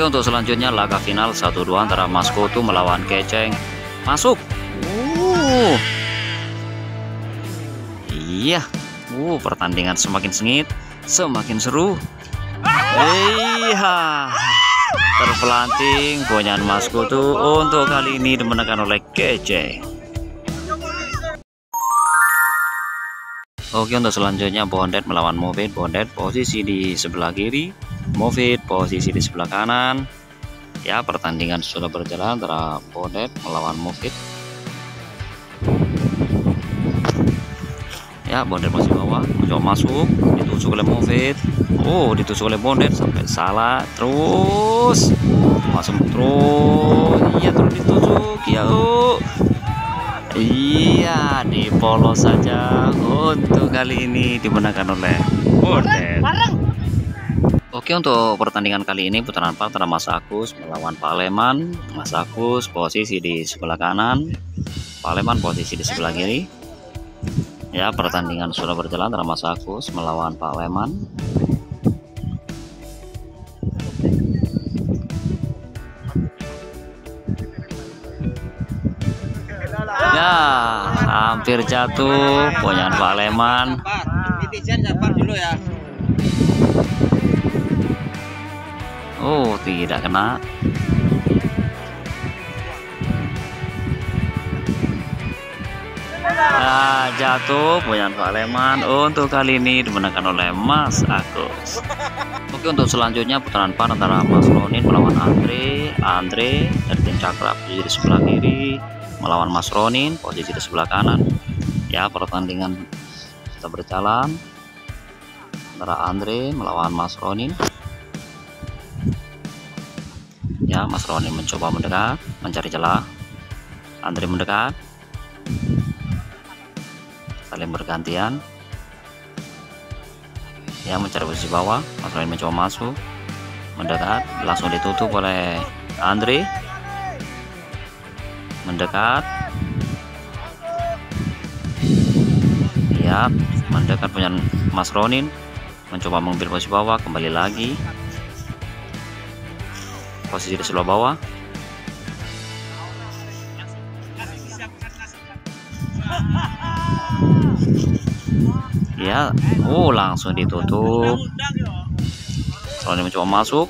untuk selanjutnya laga final 1-2 antara Mas Kutu melawan Keceng. Masuk. Iya. Pertandingan semakin sengit, semakin seru. Iya. Terpelanting punyaan Mas Kutu untuk kali ini dimenangkan oleh Keceng. Oke, untuk selanjutnya Bondet melawan Mofit. Bondet posisi di sebelah kiri, Mofit posisi di sebelah kanan. Ya, pertandingan sudah berjalan antara Bondet melawan Mofit. Ya, Bondet masih bawah, mencoba masuk, ditusuk oleh Mofit. Ditusuk oleh Bondet sampai salah. Terus masuk terus. Iya, terus ditusuk. Ya, iya, dipolos saja. Untuk kali ini dimenangkan oleh Bondet. Oke, untuk pertandingan kali ini putaran 4 antara Mas Agus melawan Paleman. Mas Agus posisi di sebelah kanan, Paleman posisi di sebelah kiri. Ya, pertandingan sudah berjalan antara Mas Agus melawan Paleman. Ya, hampir jatuh punyaan Pak Leman. Tidak kena. Jatuh punyaan Pak Leman. Untuk kali ini dimenangkan oleh Mas Agus. Oke, untuk selanjutnya putaran 4 antara Mas Ronin melawan Andre. Andre dari tim Cakra posisi di sebelah kiri melawan Mas Ronin posisi di sebelah kanan. Ya, pertandingan sudah berjalan antara Andre melawan Mas Ronin. Ya, Mas Ronin mencoba mendekat, mencari celah. Andre mendekat, saling bergantian. Ya, mencari posisi bawah. Mas Ronin mencoba masuk, mendekat, langsung ditutup oleh Andre. Mendekat, ya, mendekat punya Mas Ronin, mencoba mengambil posisi bawah, kembali lagi posisi di sebelah bawah. Ya, langsung ditutup. Ronin mencoba masuk,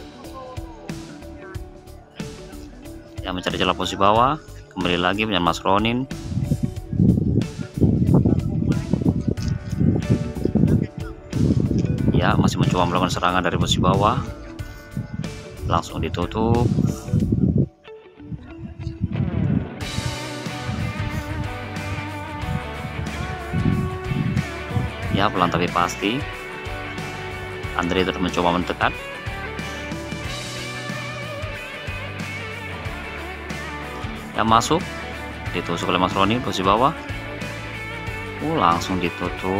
ya, mencari celah posisi bawah. Kembali lagi punya Mas Ronin. Ya, masih mencoba melakukan serangan dari posisi bawah. Langsung ditutup. Ya, pelan tapi pasti. Andre terus mencoba mendekat. Ya, masuk, ditusuk oleh Mas Roni posisi bawah. Langsung ditutup,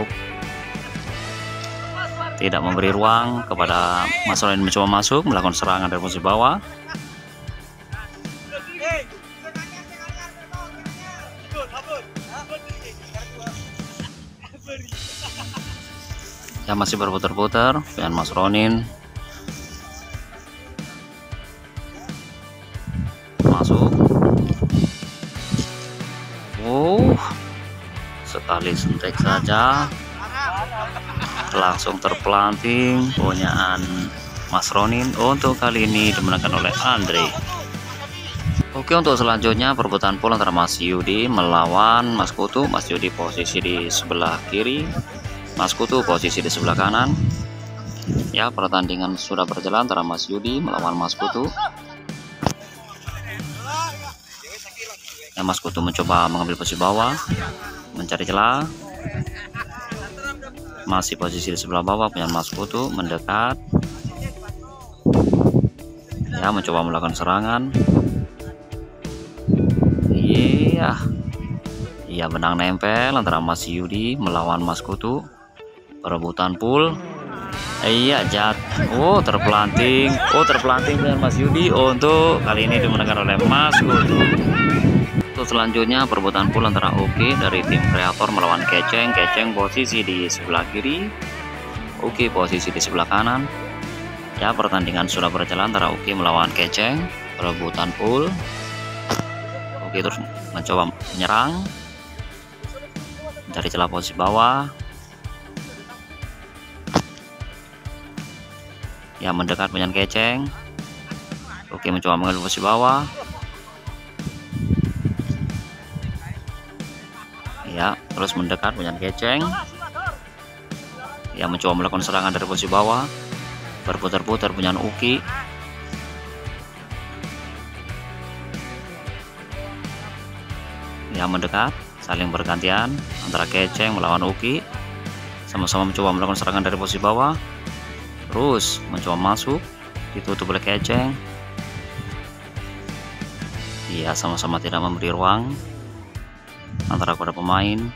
tidak memberi ruang kepada Mas Roni mencoba masuk melakukan serangan dari posisi bawah. Ya, masih berputar-putar dengan Mas Ronin. Masuk. Sekali sentek saja langsung terpelanting punyaan Mas Ronin. Untuk kali ini dimenangkan oleh Andre. Oke, untuk selanjutnya perebutan pool antara Mas Yudi melawan Mas Kutu. Mas Yudi posisi di sebelah kiri, Mas Kutu posisi di sebelah kanan. Ya, pertandingan sudah berjalan antara Mas Yudi melawan Mas Kutu. Ya, Mas Kutu mencoba mengambil posisi bawah, mencari celah. Masih posisi di sebelah bawah punya Mas Kutu, mendekat. Ya, mencoba melakukan serangan. Iya, benang nempel antara Mas Yudi melawan Mas Kutu. Perebutan pool. Iya, terpelanting. Terpelanting dengan Mas Yudi. Untuk kali ini dimenangkan oleh Mas Kutu. Untuk selanjutnya perebutan pool antara Oke dari tim kreator melawan Keceng. Keceng posisi di sebelah kiri, Oke posisi di sebelah kanan. Ya, pertandingan sudah berjalan antara Uki melawan Keceng, perebutan pool. Uki terus mencoba menyerang, mencari celah posisi bawah. Ya, mendekat dengan Keceng. Uki mencoba mengambil posisi bawah. Ya, terus mendekat dengan Keceng. Ya, mencoba melakukan serangan dari posisi bawah. Berputar-putar punya Uki. Ya, mendekat, saling bergantian antara Keceng melawan Uki. Sama-sama mencoba melakukan serangan dari posisi bawah. Terus mencoba masuk, ditutup oleh Keceng. Ya, sama-sama tidak memberi ruang antara kedua pemain.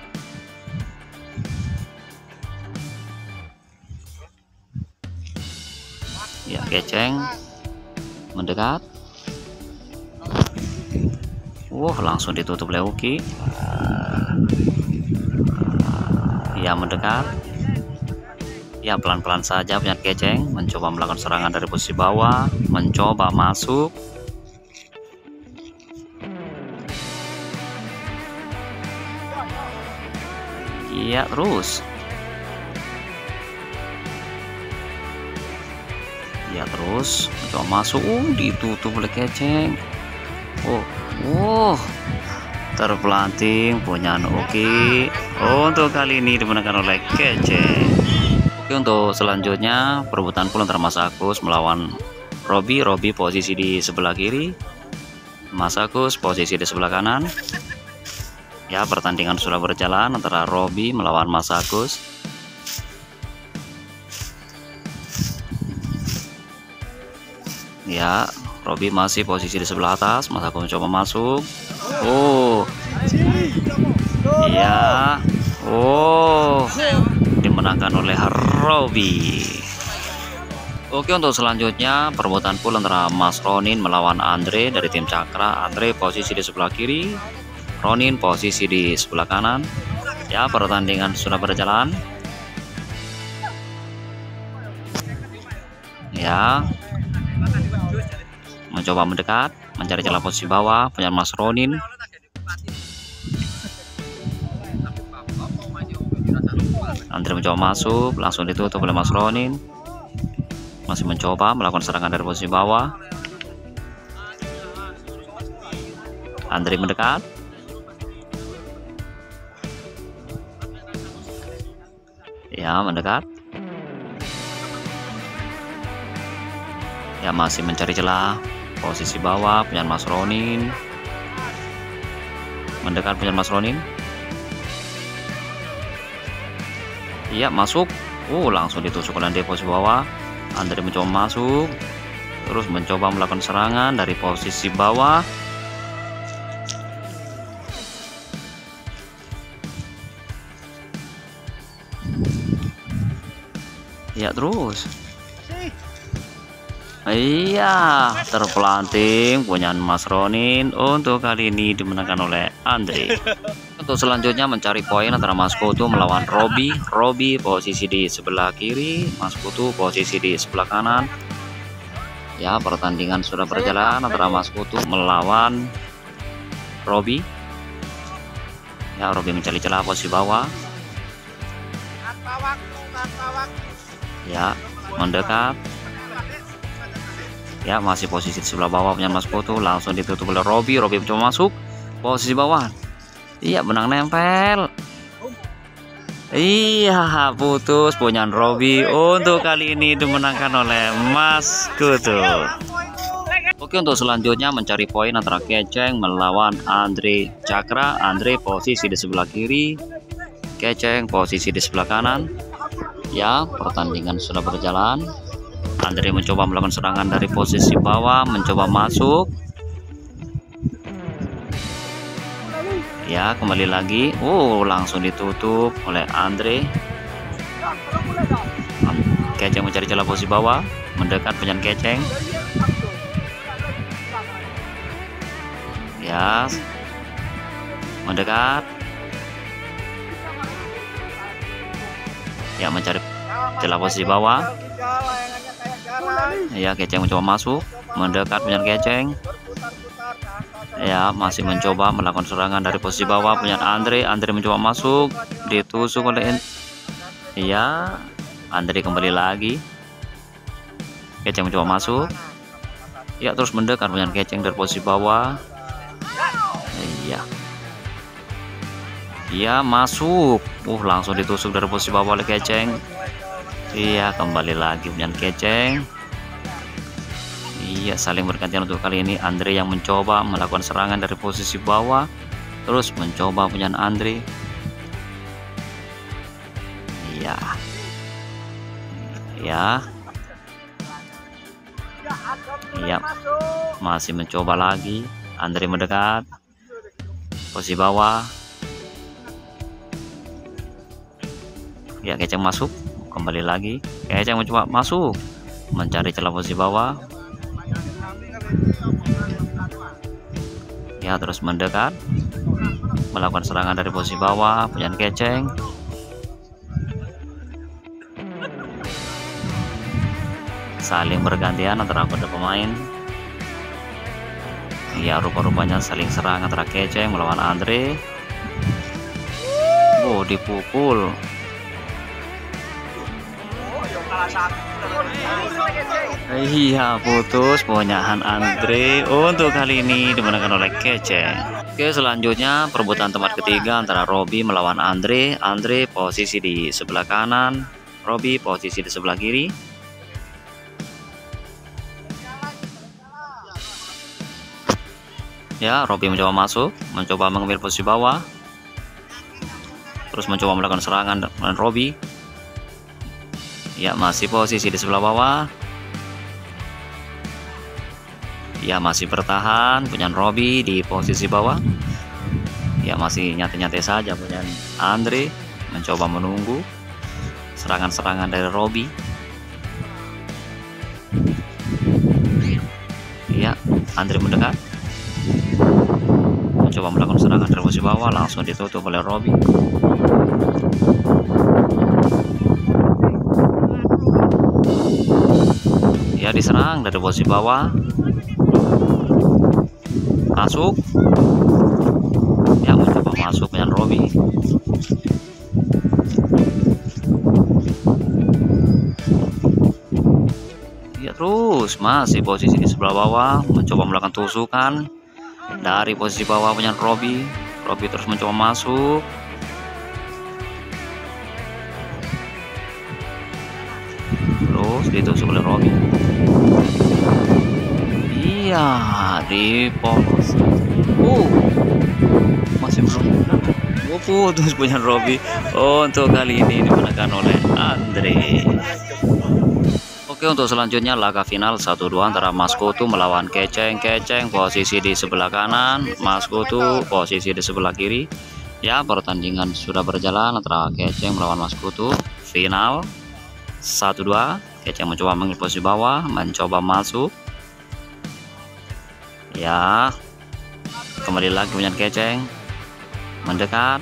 Ya, Keceng mendekat. Langsung ditutup oleh Uki. Ya, mendekat. Ya, pelan-pelan saja punya Keceng mencoba melakukan serangan dari posisi bawah, mencoba masuk. Ya, terus. Ya, terus mencoba masuk. Ditutup oleh Keceng. Terpelanting punya Uki. Untuk kali ini dimenangkan oleh Keceng. Oke, untuk selanjutnya perebutan pool antara Mas Agus melawan Robi. Robi posisi di sebelah kiri, Mas Agus posisi di sebelah kanan. Ya, pertandingan sudah berjalan antara Robi melawan Mas Agus. Ya, Robi masih posisi di sebelah atas. Mas Agus mencoba masuk. Ya, dimenangkan oleh Robi. Oke, untuk selanjutnya perebutan pool antara Mas Ronin melawan Andre dari tim Cakra. Andre posisi di sebelah kiri, Ronin posisi di sebelah kanan. Ya, pertandingan sudah berjalan. Ya, mencoba mendekat, mencari celah posisi bawah punya Mas Ronin. Andre mencoba masuk, langsung ditutup oleh Mas Ronin. Masih mencoba melakukan serangan dari posisi bawah. Andre mendekat. Ya, mendekat. Ya, masih mencari celah posisi bawah punya Mas Ronin. Mendekat punya Mas Ronin. Iya, masuk. Langsung ditusuk oleh di posisi bawah. Andre mencoba masuk, terus mencoba melakukan serangan dari posisi bawah. Ya, terus. Iya, terpelanting punya Mas Ronin. Untuk kali ini dimenangkan oleh Andre. Untuk selanjutnya mencari poin antara Mas Kutu melawan Robi. Robi posisi di sebelah kiri, Mas Kutu posisi di sebelah kanan. Ya, pertandingan sudah berjalan antara Mas Kutu melawan Robi. Ya, Robi mencari celah posisi bawah. Ya, mendekat. Ya, masih posisi di sebelah bawah punya Mas Kutu. Langsung ditutup oleh Robi. Robi mencoba masuk posisi bawah. Iya, benang nempel. Iya, putus punya Robi. Untuk kali ini dimenangkan oleh Mas Kutu. Oke, untuk selanjutnya mencari poin antara Keceng melawan Andre Cakra. Andre posisi di sebelah kiri, Keceng posisi di sebelah kanan. Ya, pertandingan sudah berjalan. Andre mencoba melakukan serangan dari posisi bawah, mencoba masuk. Ya, kembali lagi. Langsung ditutup oleh Andre. Keceng mencari celah posisi bawah, mendekat punya Keceng. Ya, mendekat. Ya, mencari celah posisi bawah. Ya, Keceng mencoba masuk, mendekat punya Keceng. Ya, masih mencoba melakukan serangan dari posisi bawah punya Andre. Andre mencoba masuk, ditusuk oleh ya, Andre kembali lagi. Keceng mencoba masuk. Ya, terus mendekat punya Keceng dari posisi bawah. Iya. Iya, masuk. Langsung ditusuk dari posisi bawah oleh Keceng. Iya, kembali lagi punya Keceng. Iya, saling bergantian untuk kali ini. Andre yang mencoba melakukan serangan dari posisi bawah, terus mencoba punya Andre. Iya. Ya. Iya. Masih mencoba lagi. Andre mendekat. Posisi bawah. Ya, Keceng masuk. Kembali lagi. Keceng mencoba masuk. Mencari celah posisi bawah. Ya, terus mendekat. Melakukan serangan dari posisi bawah. Punya Keceng. Saling bergantian antara kedua pemain. Ya, rupa-rupanya saling serang antara Keceng melawan Andre. Dipukul. Iya, putus punyaan Andre untuk kali ini dimenangkan oleh Keceng. Oke, selanjutnya perebutan tempat ketiga antara Robby melawan Andre. Andre posisi di sebelah kanan, Robby posisi di sebelah kiri. Ya, Robby mencoba masuk, mencoba mengambil posisi bawah, terus mencoba melakukan serangan dengan Robby. Ya, masih posisi di sebelah bawah. Ya, masih bertahan punya Robby di posisi bawah. Ya, masih nyantai-nyantai saja punya Andre, mencoba menunggu serangan-serangan dari Robby. Ya, Andre mendekat, mencoba melakukan serangan dari posisi bawah, langsung ditutup oleh Robby. Ya, diserang dari posisi bawah, masuk. Ya, mencoba masuk dengan Robby. Ya, terus masih posisi di sebelah bawah, mencoba melakukan tusukan dari posisi bawah punya Robby. Robby terus mencoba masuk. Terus ditusuk oleh Robby. Iya, di pos. Masih belum. Putus punya Robby. Untuk kali ini dimenangkan oleh Andre. Oke, untuk selanjutnya laga final 1-2 antara Mas Kutu melawan Keceng. Keceng posisi di sebelah kanan, Mas Kutu posisi di sebelah kiri. Ya, pertandingan sudah berjalan antara Keceng melawan Mas Kutu. Final 1-2. Keceng mencoba mengambil posisi bawah, mencoba masuk. Ya, kembali lagi punya Keceng, mendekat,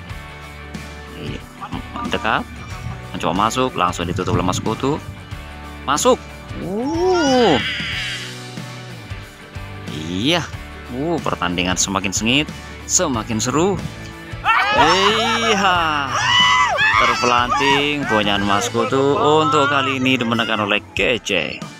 mencoba masuk, langsung ditutup oleh Mas Kutu. Masuk. Iya. Pertandingan semakin sengit, semakin seru. Iya. Terpelanting punyaan Mas Kutu untuk kali ini dimenangkan oleh Keceng.